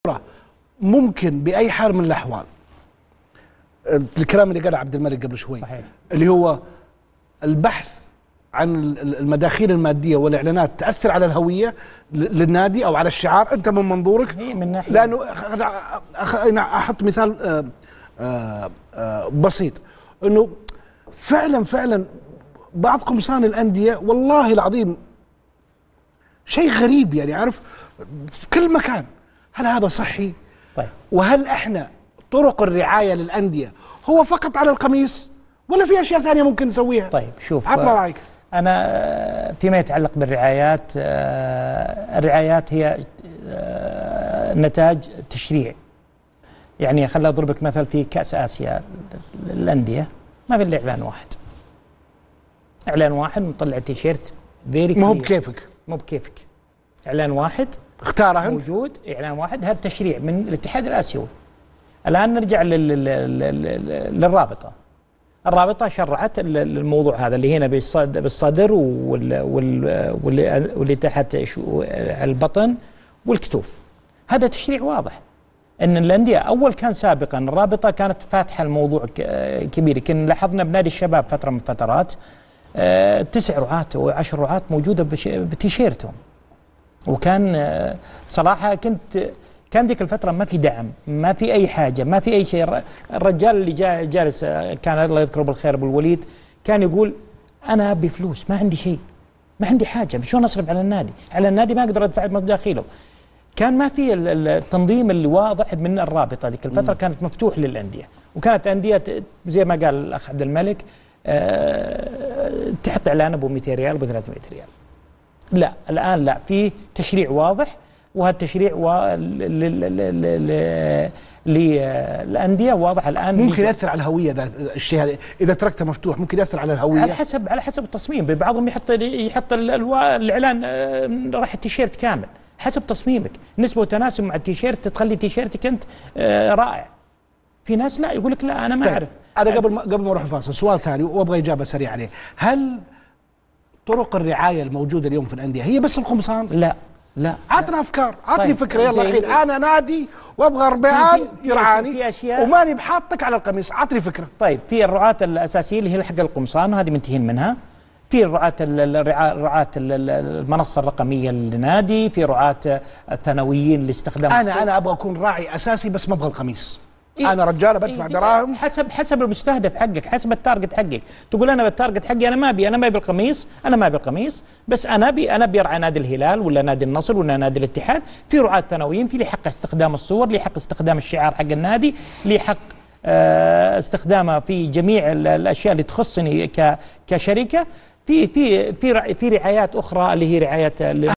فكره ممكن باي حال من الاحوال الكلام اللي قاله عبد الملك قبل شوي صحيح. اللي هو البحث عن المداخيل الماديه والاعلانات تاثر على الهويه للنادي او على الشعار، انت من منظورك؟ من ناحيه لانه أنا احط مثال بسيط، انه فعلا بعض قمصان الانديه والله العظيم شيء غريب، يعني عارف في كل مكان. هل هذا صحي؟ طيب، وهل احنا طرق الرعايه للانديه هو فقط على القميص ولا في اشياء ثانيه ممكن نسويها؟ طيب شوف، عطنا رايك. انا فيما يتعلق بالرعايات، الرعايات هي نتاج تشريع. يعني خليني اضربك مثل في كاس اسيا الانديه ما في الا اعلان واحد، اعلان واحد نطلع تيشيرت فيري ما هو بكيفك، مو بكيفك، اعلان واحد اختاره انت، موجود اعلان واحد. هذا تشريع من الاتحاد الاسيوي. الان نرجع للرابطه. الرابطه شرعت الموضوع هذا اللي هنا بالصدر واللي تحت البطن والكتوف. هذا تشريع واضح ان الانديه اول كان سابقا الرابطه كانت فاتحه الموضوع كبير. يمكن لاحظنا بنادي الشباب فتره من فترات 9 رعاة و10 رعاة موجوده بتيشيرتهم. وكان صراحه كان ذيك الفتره ما في دعم، ما في اي حاجه، ما في اي شيء. الرجال اللي جالس كان الله يذكره بالخير ابو الوليد كان يقول انا بفلوس ما عندي شيء، ما عندي حاجه، شلون اصرف على النادي؟ على النادي ما اقدر ادفع مداخيله. كان ما في التنظيم اللي واضح من الرابطه. ذيك الفتره كانت مفتوح للانديه، وكانت انديه زي ما قال الاخ عبد الملك تحط اعلان ابو 200 ريال ابو 300 ريال. لا الان لا، في تشريع واضح، وهالتشريع للانديه واضح الان. ممكن ياثر على الهويه الشيء هذا اذا تركته مفتوح، ممكن ياثر على الهويه على حسب التصميم. بعضهم يحط الاعلان راح التيشيرت كامل حسب تصميمك، نسبه وتناسب مع التيشيرت تخلي تيشيرتك انت رائع. في ناس لا يقول لك لا انا ما اعرف. انا قبل ما اروح الفاصل سؤال ثاني وابغى اجابه سريعه عليه. هل طرق الرعايه الموجوده اليوم في الانديه هي بس القمصان؟ لا عطنا افكار، عطني طيب. فكره. يلا الحين انا نادي وابغى ربيعان يرعاني في أشياء وماني بحاطك على القميص، عطني فكره. طيب، في الرعاة الاساسيه اللي هي حق القمصان وهذه منتهين منها. في رعاة المنصه الرقميه للنادي، في رعاة الثانويين لاستخدام انا ابغى اكون راعي اساسي بس ما ابغى القميص. انا رجاله بدفع دراهم حسب المستهدف حقك، حسب التارجت حقك. تقول انا بالتارجت حقي انا ما ابي القميص، بس انا ابي ارعى نادي الهلال ولا نادي النصر ولا نادي الاتحاد. في رعاة ثانويين، في لي حق استخدام الصور، لي حق استخدام الشعار حق النادي، لي حق استخدامه في جميع الاشياء اللي تخصني كشركه. في رعايات اخرى اللي هي رعايه